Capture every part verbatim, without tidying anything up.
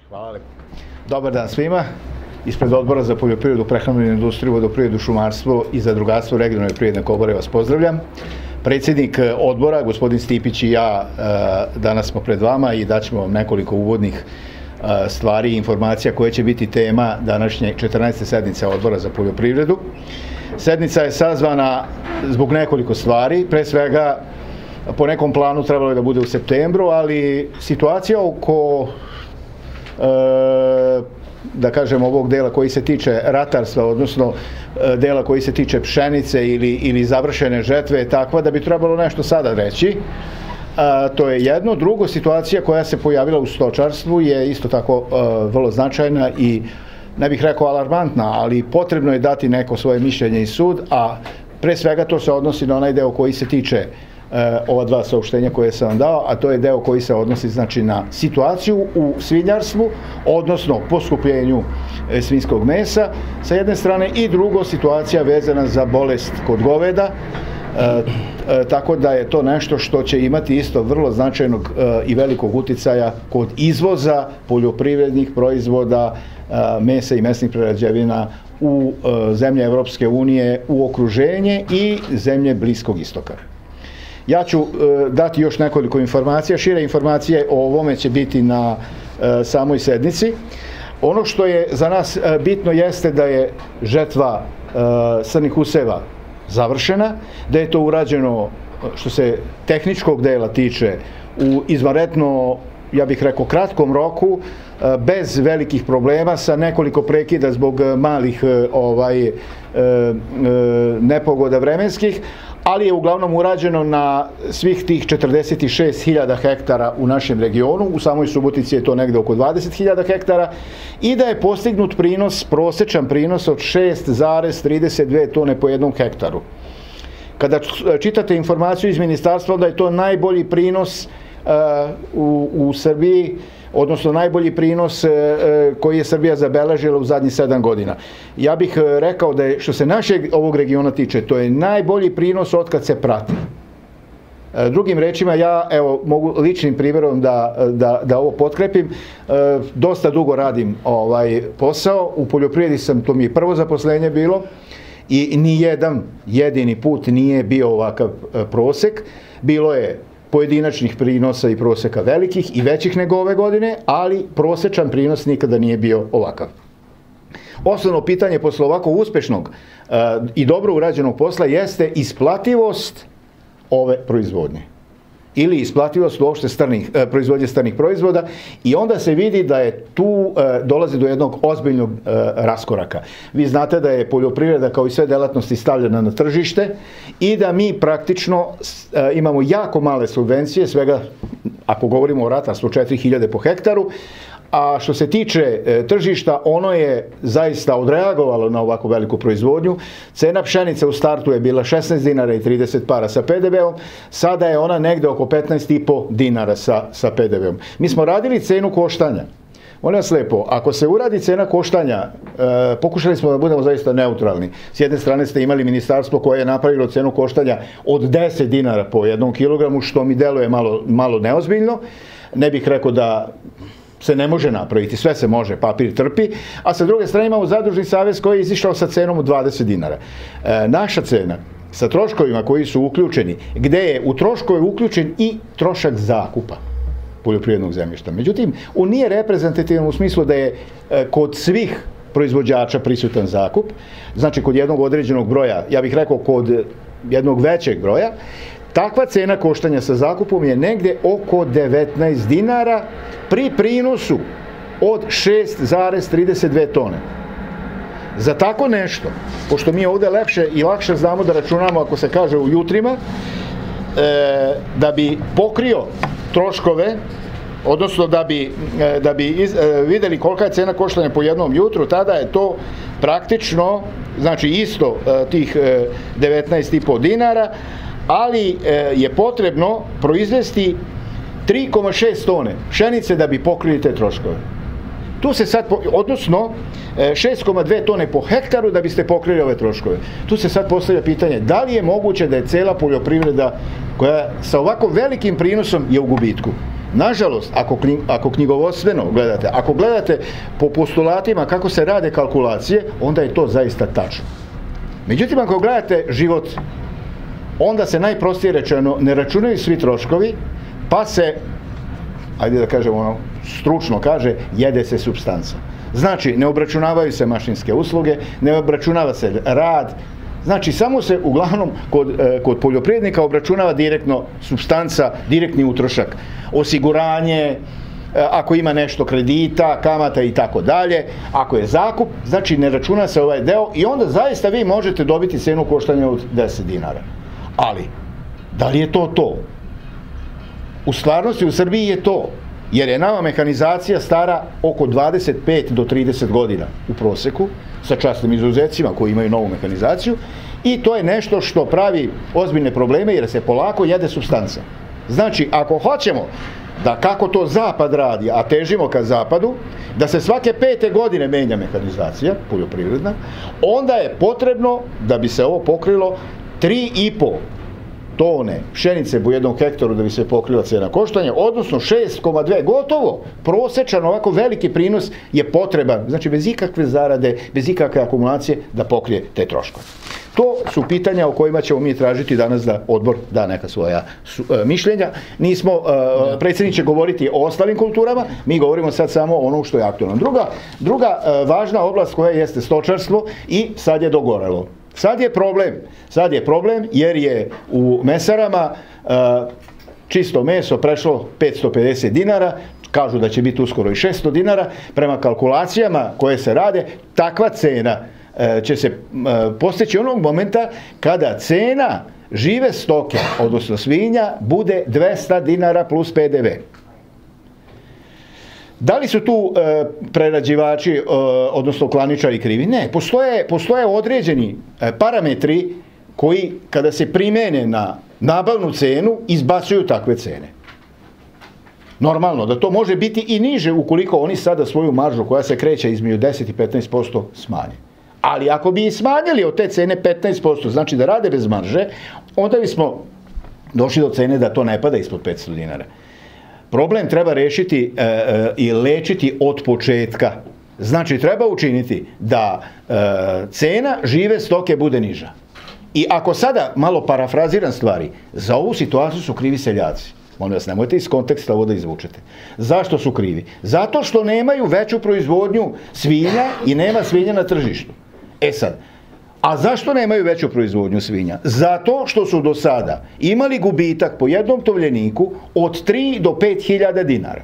Hvala lepo. Dobar dan svima. Ispred Odbora za poljoprivredu, prehrambenu industriju, vodoprivredu, šumarstvo i zadrugarstvo Regionalne privredne komore vas pozdravljam. Predsjednik odbora, gospodin Stipić i ja danas smo pred vama i daćemo vam nekoliko uvodnih stvari i informacija koje će biti tema današnje četrnaeste sednice Odbora za poljoprivredu. Sednica je sazvana zbog nekoliko stvari. Pre svega, po nekom planu trebalo je da bude u septembru, ali situacija oko da kažem ovog dela koji se tiče ratarstva, odnosno dela koji se tiče pšenice ili, ili završene žetve je takva da bi trebalo nešto sada reći. A, to je jedno. Drugo, situacija koja se pojavila u stočarstvu je isto tako a, vrlo značajna i ne bih rekao alarmantna, ali potrebno je dati neko svoje mišljenje i sud, a pre svega to se odnosi na onaj deo koji se tiče e, ova dva saopštenja koje sam vam dao, a to je deo koji se odnosi znači na situaciju u svinjarstvu, odnosno poskupljenju e, svinjskog mesa sa jedne strane i drugo situacija vezana za bolest kod goveda. E, e, tako da je to nešto što će imati isto vrlo značajnog e, i velikog uticaja kod izvoza poljoprivrednih proizvoda, e, mesa i mesnih prerađevina u e, zemlje Evropske unije, u okruženje i zemlje Bliskog istoka. Ja ću e, dati još nekoliko informacija. Šire informacije o ovome će biti na e, samoj sednici. Ono što je za nas e, bitno jeste da je žetva e, srnih useva završena, da je to urađeno što se tehničkog dela tiče u izvanredno, ja bih rekao, kratkom roku, bez velikih problema, sa nekoliko prekida zbog malih ovaj, nepogoda vremenskih, ali je uglavnom urađeno na svih tih četrdeset šest hiljada hektara u našem regionu, u samoj Subotici je to negde oko dvadeset hiljada hektara, i da je postignut prinos, prosečan prinos od šest zarez trideset dve tone po jednom hektaru. Kada čitate informaciju iz ministarstva, onda je to najbolji prinos uh, u, u Srbiji, odnosno najbolji prinos uh, koji je Srbija zabeležila u zadnjih sedam godina. Ja bih uh, rekao da je, što se našeg ovog regiona tiče, to je najbolji prinos otkad se prati. Uh, drugim rečima, ja evo mogu ličnim primjerom da, da, da ovo potkrepim. Uh, dosta dugo radim ovaj posao, u poljoprivredi sam, to mi je prvo zaposlenje bilo, i ni jedan jedini put nije bio ovakav prosek. Bilo je pojedinačnih prinosa i proseka velikih i većih nego ove godine, ali prosečan prinos nikada nije bio ovakav. Osnovno pitanje posle ovako uspešnog uh, i dobro urađenog posla jeste isplativost ove proizvodnje ili isplativost uopšte strnih, eh, proizvodnje strnih proizvoda, i onda se vidi da je tu eh, dolazi do jednog ozbiljnog eh, raskoraka. Vi znate da je poljoprivreda kao i sve delatnosti stavljena na tržište i da mi praktično eh, imamo jako male subvencije, svega, ako govorimo o ratarstvu, četiri hiljade po hektaru, a što se tiče e, tržišta, ono je zaista odreagovalo na ovako veliku proizvodnju. Cena pšenice u startu je bila šesnaest dinara i trideset para sa pe de ve om, sada je ona negde oko petnaest i po dinara sa, sa pe de ve om. Mi smo radili cenu koštanja. Molim vas lepo, ako se uradi cena koštanja, e, pokušali smo da budemo zaista neutralni. S jedne strane ste imali ministarstvo koje je napravilo cenu koštanja od deset dinara po jednom kilogramu, što mi deluje malo, malo neozbiljno. Ne bih rekao da se ne može napraviti, sve se može, papir trpi, a sa druge strane imamo Zadružni savez koji je izišao sa cenom od dvadeset dinara. E, naša cena sa troškovima koji su uključeni, gde je u troškove uključen i trošak zakupa poljoprivrednog zemljišta. Međutim, on nije reprezentativan u smislu da je e, kod svih proizvođača prisutan zakup, znači kod jednog određenog broja, ja bih rekao kod jednog većeg broja. Takva cena koštanja sa zakupom je negde oko devetnaest dinara pri prinosu od šest zarez trideset dve tone. Za tako nešto, pošto mi ovde lepše i lakše znamo da računamo ako se kaže u jutrima, e, da bi pokrio troškove, odnosno da bi, e, da bi iz, e, videli kolika je cena koštanja po jednom jutru, tada je to praktično, znači isto e, tih e, devetnaest i po dinara, ali je potrebno proizvesti tri zarez šest tone pšenice da bi pokrili te troškove. Tu se sad, odnosno šest zarez dve tone po hektaru da biste pokrili ove troškove. Tu se sad postavlja pitanje da li je moguće da je cela poljoprivreda koja sa ovako velikim prinosom je u gubitku. Nažalost, ako, ako knjigovodstveno gledate, ako gledate po postulatima kako se rade kalkulacije, onda je to zaista tačno. Međutim, ako gledate život, onda se najprostije rečeno ne računaju svi troškovi, pa se, ajde da kažemo ono, stručno kaže, jede se supstanca. Znači, ne obračunavaju se mašinske usluge, ne obračunava se rad, znači samo se uglavnom kod, kod poljoprivrednika obračunava direktno supstanca, direktni utrošak, osiguranje, ako ima nešto kredita, kamata i tako dalje, ako je zakup, znači ne računa se ovaj deo i onda zaista vi možete dobiti cenu koštanja od deset dinara. Ali, da li je to to? U stvarnosti u Srbiji je to, jer je nama mehanizacija stara oko dvadeset pet do trideset godina u proseku, sa časnim izuzecima koji imaju novu mehanizaciju, i to je nešto što pravi ozbiljne probleme jer se polako jede supstanca. Znači, ako hoćemo da kako to zapad radi, a težimo ka zapadu, da se svake pete godine menja mehanizacija poljoprivredna, onda je potrebno, da bi se ovo pokrilo, tri i po tone pšenice po jednom hektaru da bi se pokrila cena koštanja, odnosno šest zarez dve, gotovo prosečan ovako veliki prinos je potreban, znači bez ikakve zarade, bez ikakve akumulacije da pokrije te troškove. To su pitanja o kojima ćemo mi tražiti danas da odbor da neka svoja su, e, mišljenja. Nismo, e, predsjedniče, govoriti o ostalim kulturama, mi govorimo sad samo o ono što je aktualno. Druga, druga e, važna oblast koja jeste stočarstvo i sad je dogorelo. Sad je problem, sad je problem jer je u mesarama e, čisto meso prešlo petsto pedeset dinara, kažu da će biti uskoro i šesto dinara, prema kalkulacijama koje se rade, takva cena će se postići onog momenta kada cena žive stoke, odnosno svinja, bude dvesta dinara plus pe de ve. Da li su tu e, prerađivači, e, odnosno klaničari krivi? Ne, postoje, postoje određeni e, parametri koji, kada se primene na nabavnu cenu, izbacuju takve cene. Normalno, da to može biti i niže ukoliko oni sada svoju maržu, koja se kreće između deset i petnaest posto, smanje. Ali ako bi i smanjili od te cene petnaest posto, znači da rade bez marže, onda bismo došli do cene da to ne pada ispod petsto dinara. Problem treba rešiti e, e, i lečiti od početka. Znači, treba učiniti da e, cena žive stoke bude niža. I ako sada malo parafraziram stvari, za ovu situaciju su krivi seljaci. Molim vas, nemojte iz konteksta ovo da izvučete. Zašto su krivi? Zato što nemaju veću proizvodnju svinja i nema svinja na tržištu. E sad, a zašto nemaju veću proizvodnju svinja? Zato što su do sada imali gubitak po jednom tovljeniku od tri do pet hiljada dinara.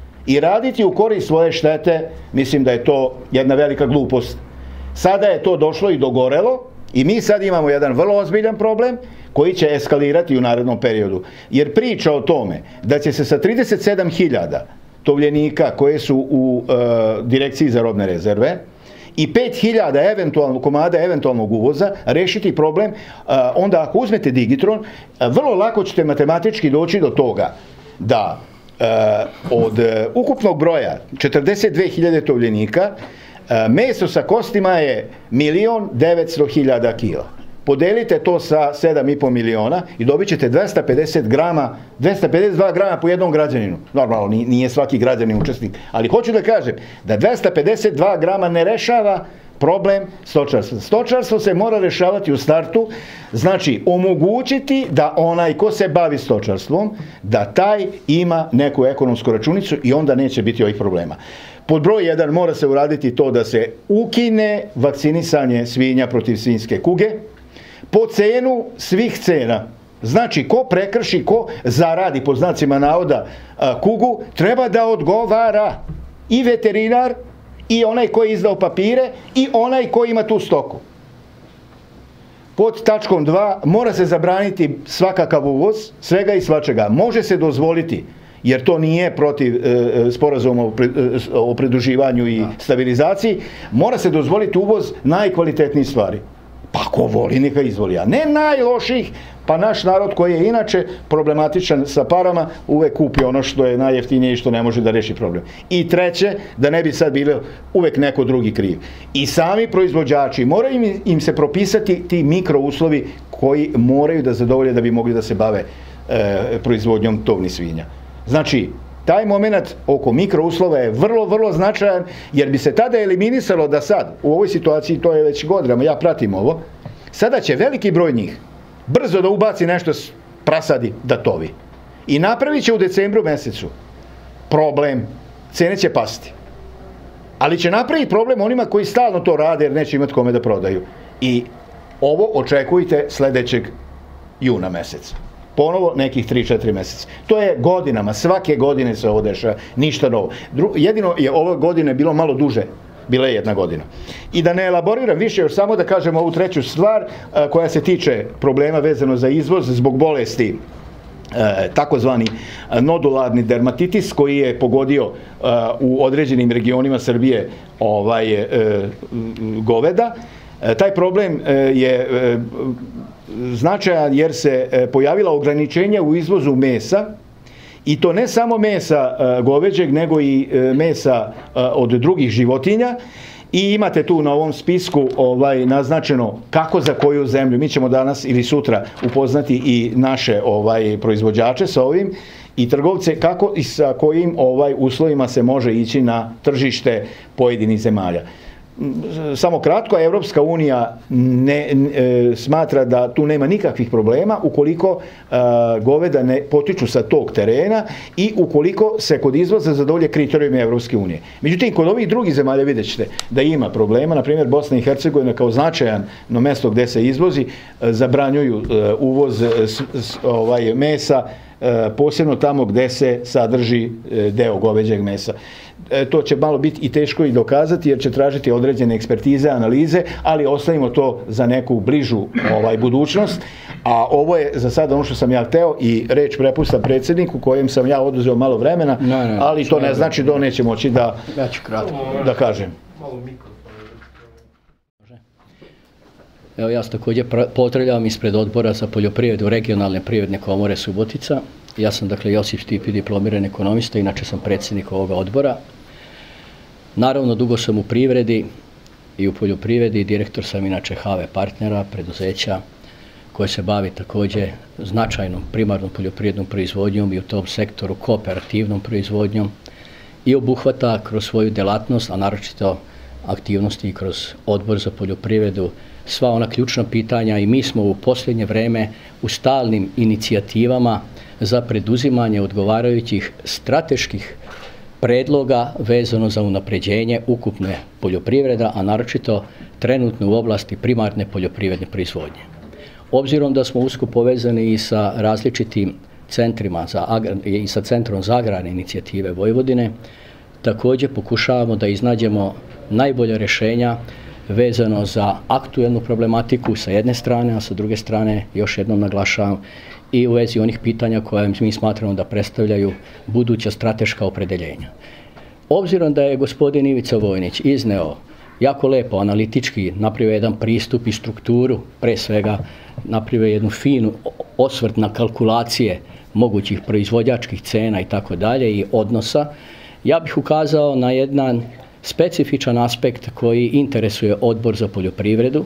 I raditi u korist svoje štete, mislim da je to jedna velika glupost. Sada je to došlo i dogorelo i mi sad imamo jedan vrlo ozbiljan problem koji će eskalirati u narednom periodu. Jer priča o tome da će se sa trideset sedam hiljada tovljenika koje su u e, direkciji za robne rezerve i pet hiljada eventualno, komada eventualnog uvoza rešiti problem, a, onda ako uzmete Digitron, a, vrlo lako ćete matematički doći do toga da a, od a, ukupnog broja četrdeset dve hiljade tovljenika a, meso sa kostima je milion devetsto hiljada kila. Podelite to sa sedam i po miliona i dobit ćete dvesta pedeset grama, dvesta pedeset dva grama po jednom građaninu. Normalno, nije svaki građanin učesnik, ali hoću da kažem da dvesta pedeset dva grama ne rešava problem stočarstva. Stočarstvo se mora rešavati u startu, znači omogućiti da onaj ko se bavi stočarstvom, da taj ima neku ekonomsku računicu i onda neće biti ovih problema. Pod broj jedan mora se uraditi to da se ukine vakcinisanje svinja protiv svinjske kuge, po cenu svih cena. Znači, ko prekrši, ko zaradi, po znacima navoda, kugu, treba da odgovara i veterinar, i onaj koji je izdao papire, i onaj koji ima tu stoku. Pod tačkom dva, mora se zabraniti svakakav uvoz, svega i svačega. Može se dozvoliti, jer to nije protiv e, sporazuma o, pre, o pridruživanju i stabilizaciji, mora se dozvoliti uvoz najkvalitetnijih stvari. Pa ko voli, neka izvoli, a ne najloših, pa naš narod koji je inače problematičan sa parama, uvek kupi ono što je najjeftinije i što ne može da reši problem. I treće, da ne bi sad bilo uvek neko drugi kriv. I sami proizvođači, moraju im, im se propisati ti mikrouslovi koji moraju da zadovolje da bi mogli da se bave e, proizvodnjom tovnih svinja. Znači, Taj moment oko mikrouslova je vrlo, vrlo značajan, jer bi se tada eliminisalo da sad, u ovoj situaciji, to je već godinama, ja pratim ovo, sada će veliki broj njih brzo da ubaci nešto prasadi da tovi. I napravit će u decembru mesecu problem, cene će pasti. Ali će napraviti problem onima koji stalno to rade jer neće imati kome da prodaju. I ovo očekujte sledećeg juna meseca. Ponovo nekih tri četiri meseca. To je godinama, svake godine se ovo dešava, ništa novo. Jedino je ove godine bilo malo duže, bila je jedna godina. I da ne elaboriram više, još samo da kažem ovu treću stvar koja se tiče problema vezano za izvoz zbog bolesti, takozvani nodularni dermatitis koji je pogodio u određenim regionima Srbije goveda. Taj problem je značajan jer se pojavila ograničenja u izvozu mesa, i to ne samo mesa goveđeg, nego i mesa od drugih životinja. I imate tu na ovom spisku naznačeno kako za koju zemlju. Mi ćemo danas ili sutra upoznati i naše proizvođače sa ovim i trgovce kako i sa kojim uslovima se može ići na tržište pojedinih zemalja. Samo kratko, Evropska unija ne smatra da tu nema nikakvih problema ukoliko goveda ne potiču sa tog terena i ukoliko se kod izvoza zadovolje kriterijumi Evropske unije. Međutim, kod ovih drugih zemalja vidjet ćete da ima problema. Na primjer, Bosna i Hercegovina kao značajno mesto gde se izvozi zabranjuju uvoz mesa, posebno tamo gde se sadrži deo goveđeg mesa. To će malo biti i teško i dokazati jer će tražiti određene ekspertize, analize, ali ostavimo to za neku bližu budućnost. A ovo je za sada ono što sam ja hteo i reč prepustam predsjedniku kojem sam ja oduzeo malo vremena, ali to ne znači da on neće moći da kažem. Evo, ja se također pozdravljam ispred Odbora za poljoprivredu Regionalne privredne komore Subotica. Ja sam, dakle, Josip Stipi, diplomirani ekonomista, inače sam predsjednik ovoga odbora. Naravno, dugo sam u privredi i u poljoprivredi, direktor sam inače H V partnera, preduzeća koje se bavi također značajnom primarnom poljoprivrednom proizvodnjom i u tom sektoru kooperativnom proizvodnjom i obuhvata kroz svoju delatnost, a naročito aktivnosti kroz Odbor za poljoprivredu, sva ona ključna pitanja, i mi smo u posljednje vreme u stalnim inicijativama za preduzimanje odgovarajućih strateških predloga vezano za unapređenje ukupne poljoprivreda, a naročito trenutno u oblasti primarne poljoprivredne proizvodnje. Obzirom da smo usko povezani i sa različitim centrima i sa Centrom za agrarne inicijative Vojvodine, također pokušavamo da iznađemo najbolja rješenja vezano za aktuelnu problematiku sa jedne strane, a sa druge strane, još jednom naglašavam, i u vezi onih pitanja koje mi smatramo da predstavljaju buduća strateška opredeljenja. Obzirom da je gospodin Ivica Vojnić izneo jako lepo analitički, napravio jedan pristup i strukturu, pre svega napravio jednu finu osvrt na kalkulacije mogućih proizvođačkih cena i tako dalje i odnosa, ja bih ukazao na jedan specifičan aspekt koji interesuje Odbor za poljoprivredu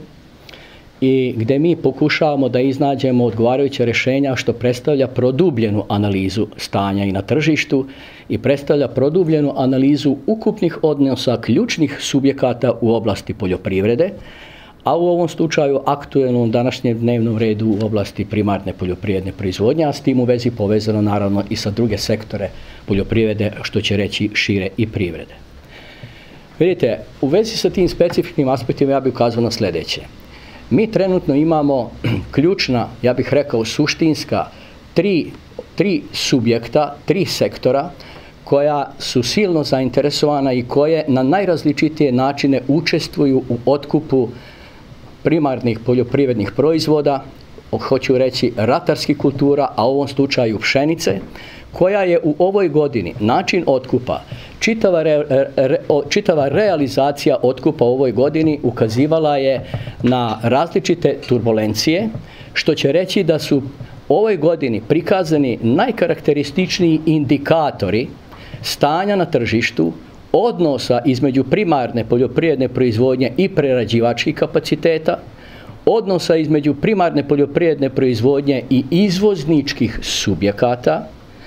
i gdje mi pokušavamo da iznađemo odgovarajuće rješenja što predstavlja produbljenu analizu stanja i na tržištu i predstavlja produbljenu analizu ukupnih odnosa ključnih subjekata u oblasti poljoprivrede, a u ovom slučaju aktuelnom današnjem dnevnom redu u oblasti primarne poljoprivredne proizvodnje, a s tim u vezi povezano naravno i sa druge sektore poljoprivrede, što će reći šire i privrede. Vidite, u vezi sa tim specifičnim aspektima ja bih ukazao na sljedeće. Mi trenutno imamo ključna, ja bih rekao suštinska, tri, tri subjekta, tri sektora koja su silno zainteresovana i koje na najrazličitije načine učestvuju u otkupu primarnih poljoprivrednih proizvoda, hoću reći ratarskih kultura, a u ovom slučaju pšenice, koja je u ovoj godini način otkupa, čitava, re, re, čitava realizacija otkupa u ovoj godini ukazivala je na različite turbulencije, što će reći da su u ovoj godini prikazani najkarakterističniji indikatori stanja na tržištu, odnosa između primarne poljoprivredne proizvodnje i prerađivačkih kapaciteta, odnosa između primarne poljoprivredne proizvodnje i izvozničkih subjekata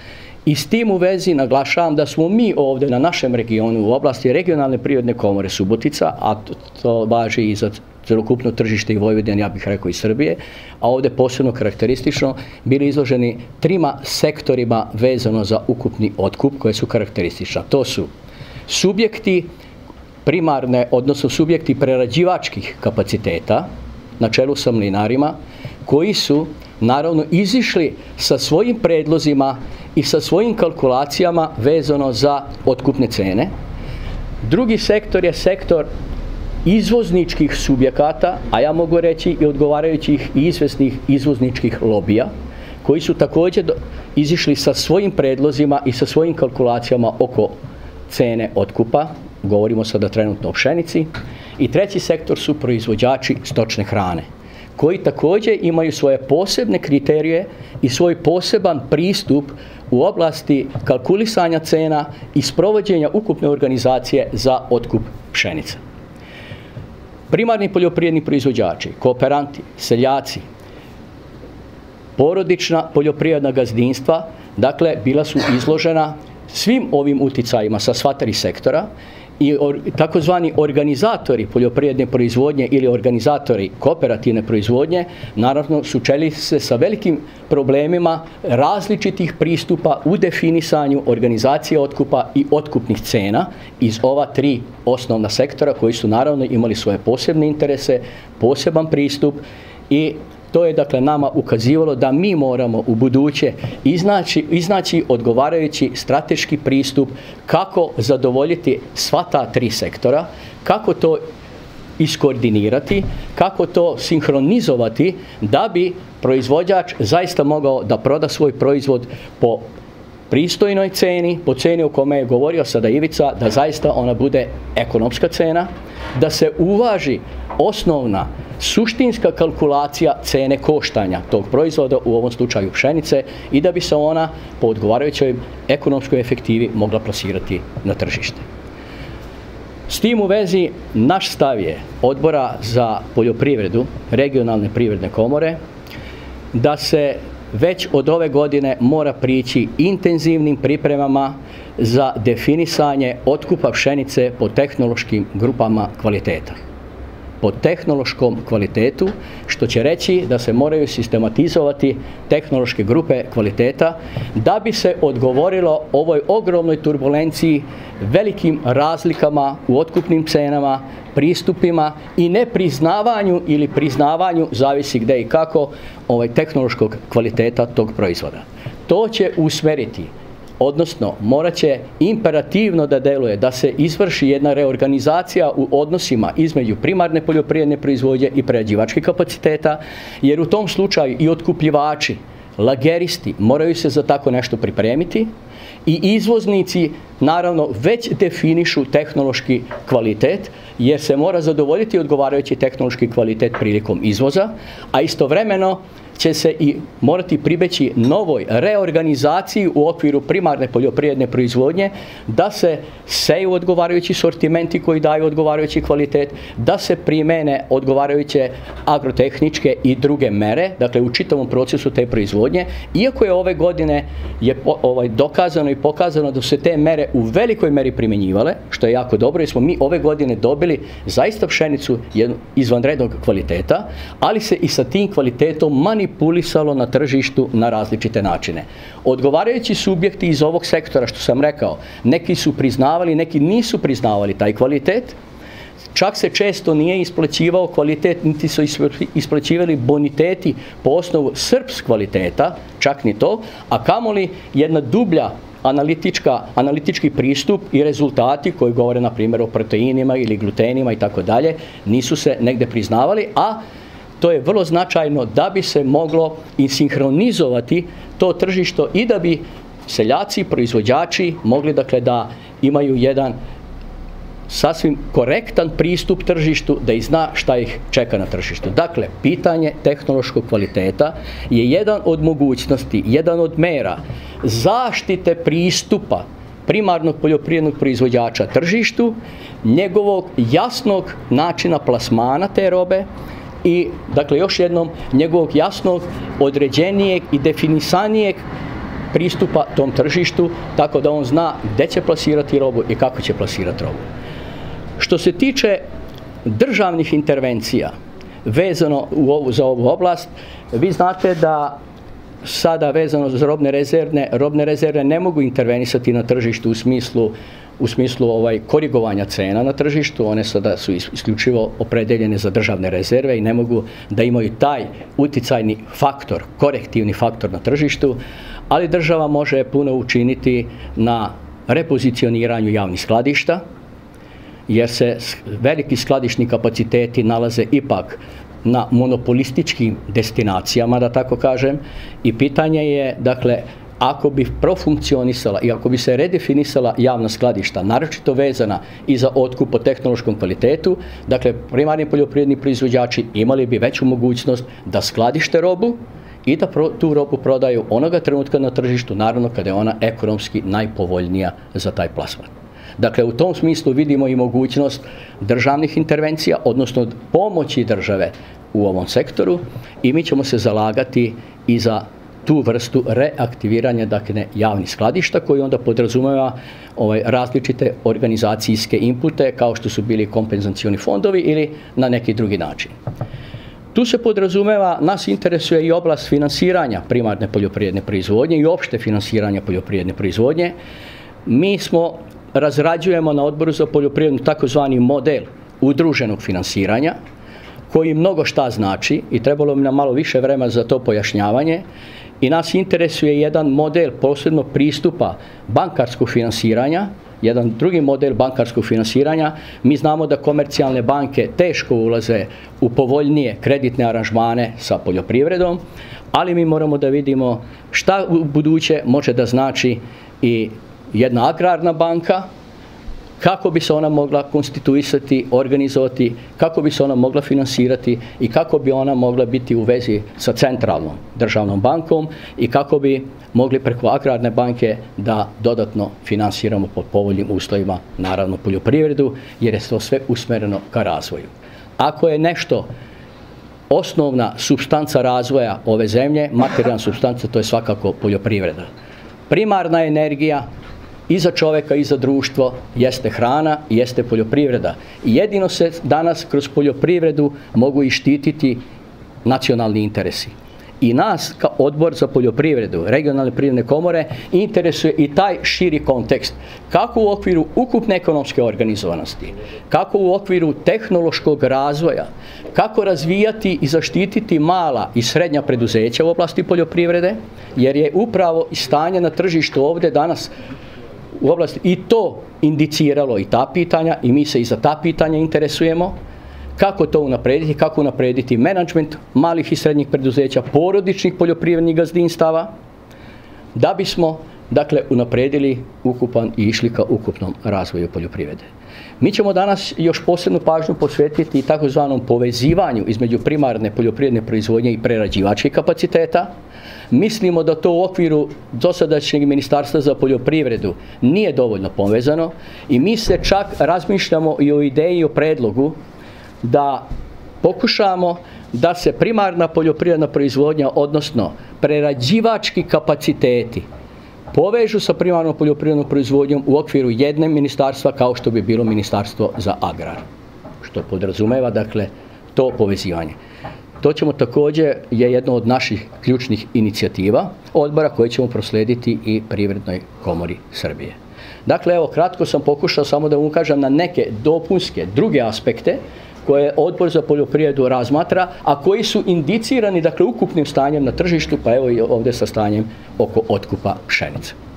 I s tim u vezi naglašavam da smo mi ovdje na našem regionu u oblasti regionalne privredne komore Subotica, a to, to važi i za celokupno tržište i Vojvodine, ja bih rekao i Srbije, a ovdje posebno karakteristično bili izloženi trima sektorima vezano za ukupni otkup koje su karakteristična. To su subjekti primarne, odnosno subjekti prerađivačkih kapaciteta, na čelu sa mlinarima, koji su naravno izišli sa svojim predlozima i sa svojim kalkulacijama vezano za otkupne cene. Drugi sektor je sektor izvozničkih subjekata, a ja mogu reći i odgovarajućih i izvesnih izvozničkih lobija, koji su također izišli sa svojim predlozima i sa svojim kalkulacijama oko cene otkupa, govorimo sada trenutno o pšenici. I treći sektor su proizvođači stočne hrane, koji također imaju svoje posebne kriterije i svoj poseban pristup u oblasti kalkulisanja cena i sprovođenja ukupne organizacije za otkup pšenice. Primarni poljoprivredni proizvođači, kooperanti, seljaci, porodična poljoprivredna gazdinstva, dakle, bila su izložena svim ovim uticajima sa sva tri sektora i takozvani organizatori poljoprivredne proizvodnje ili organizatori kooperativne proizvodnje naravno sučeli se sa velikim problemima različitih pristupa u definisanju organizacije otkupa i otkupnih cena iz ova tri osnovna sektora koji su naravno imali svoje posebne interese, poseban pristup i to je dakle nama ukazivalo da mi moramo u buduće iznaći, iznaći odgovarajući strateški pristup kako zadovoljiti sva ta tri sektora, kako to iskoordinirati, kako to sinhronizovati da bi proizvođač zaista mogao da proda svoj proizvod po pristojnoj ceni, po ceni o kome je govorio sada Ivica, da zaista ona bude ekonomska cena, da se uvaži osnovna suštinska kalkulacija cene koštanja tog proizvoda, u ovom slučaju pšenice, i da bi se ona po odgovarajućoj ekonomskoj efektivi mogla plasirati na tržište. S tim u vezi naš stav je Odbora za poljoprivredu regionalne privredne komore da se već od ove godine mora prići intenzivnim pripremama za definisanje otkupa pšenice po tehnološkim grupama kvaliteta. Po tehnološkom kvalitetu, što će reći da se moraju sistematizovati tehnološke grupe kvaliteta da bi se odgovorilo ovoj ogromnoj turbulenciji, velikim razlikama u otkupnim cenama, pristupima i nepriznavanju ili priznavanju, zavisi gde i kako, ovaj tehnološkog kvaliteta tog proizvoda. To će usmeriti, odnosno morat će imperativno da deluje da se izvrši jedna reorganizacija u odnosima između primarne poljoprivredne proizvodnje i prerađivačkih kapaciteta, jer u tom slučaju i otkupljivači, lageristi moraju se za tako nešto pripremiti i izvoznici naravno već definišu tehnološki kvalitet, jer se mora zadovoljiti odgovarajući tehnološki kvalitet prilikom izvoza, a istovremeno će se i morati pribeći novoj reorganizaciji u okviru primarne poljoprivredne proizvodnje, da se seju odgovarajući sortimenti koji daju odgovarajući kvalitet, da se primene odgovarajuće agrotehničke i druge mere, dakle u čitavom procesu te proizvodnje, iako je ove godine je ovaj, dokazano i pokazano da su se te mere u velikoj meri primjenjivale, što je jako dobro, jer smo mi ove godine dobili zaista pšenicu izvanrednog kvaliteta, ali se i sa tim kvalitetom manipulisalo na tržištu na različite načine. Odgovarajući subjekti iz ovog sektora, što sam rekao, neki su priznavali, neki nisu priznavali taj kvalitet, čak se često nije isplaćivao kvalitet, niti su isplaćivali boniteti po osnovu srps kvaliteta, čak ni to, a kamoli jedna dublja analitička, analitički pristup i rezultati koji govore na primjer o proteinima ili glutenima i tako dalje, nisu se negde priznavali, a to je vrlo značajno da bi se moglo i sinhronizovati to tržište i da bi seljaci, proizvođači mogli dakle da imaju jedan sasvim korektan pristup tržištu, da i zna šta ih čeka na tržištu. Dakle, pitanje tehnološkog kvaliteta je jedan od mogućnosti, jedan od mera zaštite pristupa primarnog poljoprivrednog proizvođača tržištu, njegovog jasnog načina plasmana te robe i, dakle, još jednom, njegovog jasnog, određenijeg i definisanijeg pristupa tom tržištu, tako da on zna gdje će plasirati robu i kako će plasirati robu. Što se tiče državnih intervencija vezano u ovu, za ovu oblast, vi znate da sada vezano za robne rezerve, robne rezerve ne mogu intervenisati na tržištu u smislu u smislu ovaj, korigovanja cena na tržištu, one sada su isključivo opredeljene za državne rezerve i ne mogu da imaju taj uticajni faktor, korektivni faktor na tržištu, ali država može puno učiniti na repozicioniranju javnih skladišta, jer se veliki skladišni kapaciteti nalaze ipak na monopolističkim destinacijama, da tako kažem, i pitanje je, dakle, ako bi profunkcionisala i ako bi se redefinisala javna skladišta, naročito vezana i za otkup po tehnološkom kvalitetu, dakle, primarni poljoprivredni proizvođači imali bi veću mogućnost da skladište robu i da pro, tu robu prodaju onoga trenutka na tržištu, naravno kada je ona ekonomski najpovoljnija za taj plasman. Dakle, u tom smislu vidimo i mogućnost državnih intervencija, odnosno pomoći države u ovom sektoru, i mi ćemo se zalagati i za tu vrstu reaktiviranja, dakle, javnih skladišta, koji onda podrazumeva ovaj, različite organizacijske inpute, kao što su bili kompenzacioni fondovi ili na neki drugi način. Tu se podrazumeva, nas interesuje i oblast finansiranja primarne poljoprivredne proizvodnje i opšte finansiranja poljoprivredne proizvodnje. Mi smo razrađujemo na Odboru za poljoprivredu takozvani model udruženog finansiranja, koji mnogo šta znači i trebalo bi nam malo više vremena za to pojašnjavanje, i nas interesuje jedan model posebno pristupa bankarskog finansiranja, jedan drugi model bankarskog finansiranja. Mi znamo da komercijalne banke teško ulaze u povoljnije kreditne aranžmane sa poljoprivredom, ali mi moramo da vidimo šta u buduće može da znači i jedna agrarna banka, kako bi se ona mogla konstituisati, organizovati, kako bi se ona mogla finansirati i kako bi ona mogla biti u vezi sa centralnom državnom bankom i kako bi mogli preko agrarne banke da dodatno finansiramo pod povoljnim uslovima, naravno, poljoprivredu, jer je to sve usmereno ka razvoju. Ako je nešto osnovna supstanca razvoja ove zemlje, materijalna supstanca, to je svakako poljoprivreda. Primarna energija i za čoveka i za društvo jeste hrana i jeste poljoprivreda. I jedino se danas kroz poljoprivredu mogu i štititi nacionalni interesi. I nas, kao Odbor za poljoprivredu, regionalne privredne komore, interesuje i taj širi kontekst. Kako u okviru ukupne ekonomske organizovanosti, kako u okviru tehnološkog razvoja, kako razvijati i zaštititi mala i srednja preduzeća u oblasti poljoprivrede, jer je upravo stanje na tržištu ovdje danas u oblasti i to indiciralo i ta pitanja, i mi se i za ta pitanja interesujemo. Kako to unaprediti, kako unaprediti menadžment malih i srednjih preduzeća, porodičnih poljoprivrednih gazdinstava, da bismo, dakle, unapredili ukupan i išli ka ukupnom razvoju poljoprivrede. Mi ćemo danas još posebnu pažnju posvetiti takozvanom povezivanju između primarne poljoprivredne proizvodnje i prerađivačkih kapaciteta. Mislimo da to u okviru dosadašnjeg Ministarstva za poljoprivredu nije dovoljno povezano i mi se čak razmišljamo i o ideji i o predlogu da pokušamo da se primarna poljoprivredna proizvodnja, odnosno prerađivački kapaciteti, povežu sa primarnom poljoprivrednom proizvodnjom u okviru jedne ministarstva, kao što bi bilo Ministarstvo za agrar, što podrazumeva, dakle, to povezivanje. To ćemo također, je jedno od naših ključnih inicijativa odbora koje ćemo proslediti i Privrednoj komori Srbije. Dakle, evo, kratko sam pokušao samo da ukažem na neke dopunske, druge aspekte koje Odbor za poljoprivredu razmatra, a koji su indicirani, dakle, ukupnim stanjem na tržištu, pa evo i ovdje sa stanjem oko otkupa pšenice.